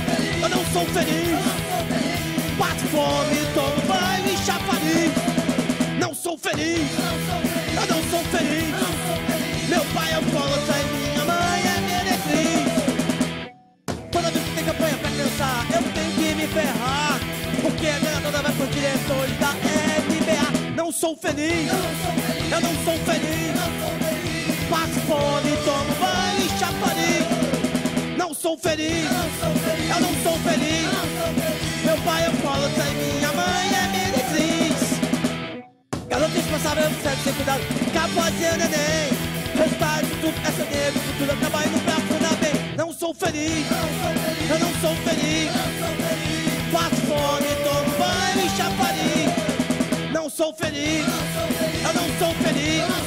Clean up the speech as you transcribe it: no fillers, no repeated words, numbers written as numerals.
Eu não sou feliz. Passo fome, tomo banho e chafariz. Não sou feliz. Eu não sou feliz. Meu pai é alcoólatra e minha mãe é meretriz. Toda vez que tem campanha pra criança, eu tenho que me ferrar, porque a ganha toda vai pros diretores da NBA. Não sou feliz. Eu não sou feliz. Passo fome, tomo banho e chafariz. Não sou feliz. Eu não sou feliz. Meu pai é alcoólatra e minha mãe é meretriz. Garota responsável, serve sem cuidado, capozinha neném. Resultado de tudo é ser negro, futuro eu trabalho no braço da bem. Não sou feliz. Eu não sou feliz. Passo fome, tomo banho e chafariz. Não sou feliz. Eu não sou feliz.